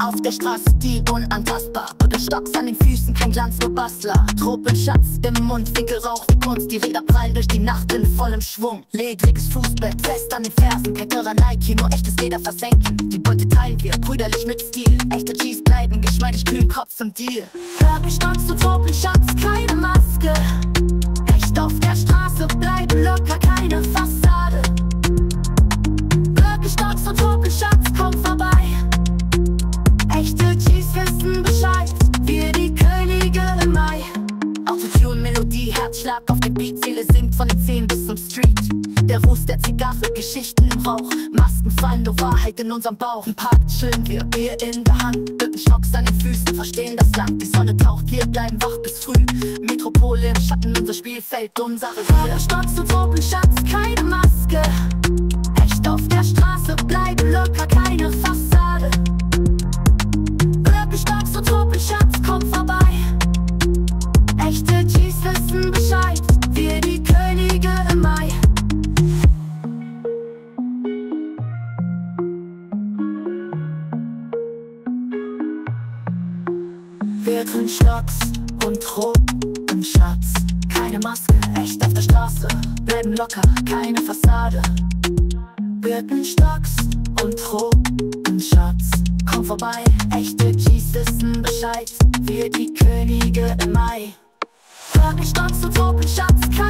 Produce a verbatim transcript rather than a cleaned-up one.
Auf der Straße die unantastbar, Stocks an den Füßen, kein Glanz, nur Bastler. Tropenschatz im Mundwinkel, Rauch wie Kunst. Die Räder prallen durch die Nacht in vollem Schwung. Ledriges Fußbett, fest an den Fersen, kein teurer Nike, nur echtes Leder versenken. Die Beute teilen wir, brüderlich mit Stil. Echte G's bleiben, geschmeidig kühlen Kopf zum Deal. Birkenstocks und Tropenschatz, keine Maske. Echt auf der Straße, bleiben locker, keine Fassade. Birkenstocks und Tropenschatz, komm vorbei. Echte G's wissen Bescheid, wir die Könige im Mai. Autotune, Melodie, Herzschlag auf dem Beat, Seele singt von den Zehen bis zum Street. Der Ruß der Zigarre, Geschichten im Rauch, Masken fallen, nur Wahrheit in unserem Bauch. Im Park chillen wir, Bier in der Hand, Birkenstocks an den Füßen, verstehen das Land. Die Sonne taucht, wir bleiben wach bis früh. Metropole im Schatten, unser Spielfeld, unsere Revier. Birkenstocks und Tropenschatz, keine Maske. Echt auf der Straße, bleiben locker, keine Fassade. Birkenstocks und Tropenschatz, komm vorbei. Echte G's wissen Bescheid, wir die Könige im Mai. Birkenstocks und Tropenschatz, keine Maske, echt auf der Straße, bleiben locker, keine Fassade. Birkenstocks und Tropenschatz, komm vorbei, echte G's wissen Bescheid, wir die Könige im Mai. Birkenstocks und Tropenschatz,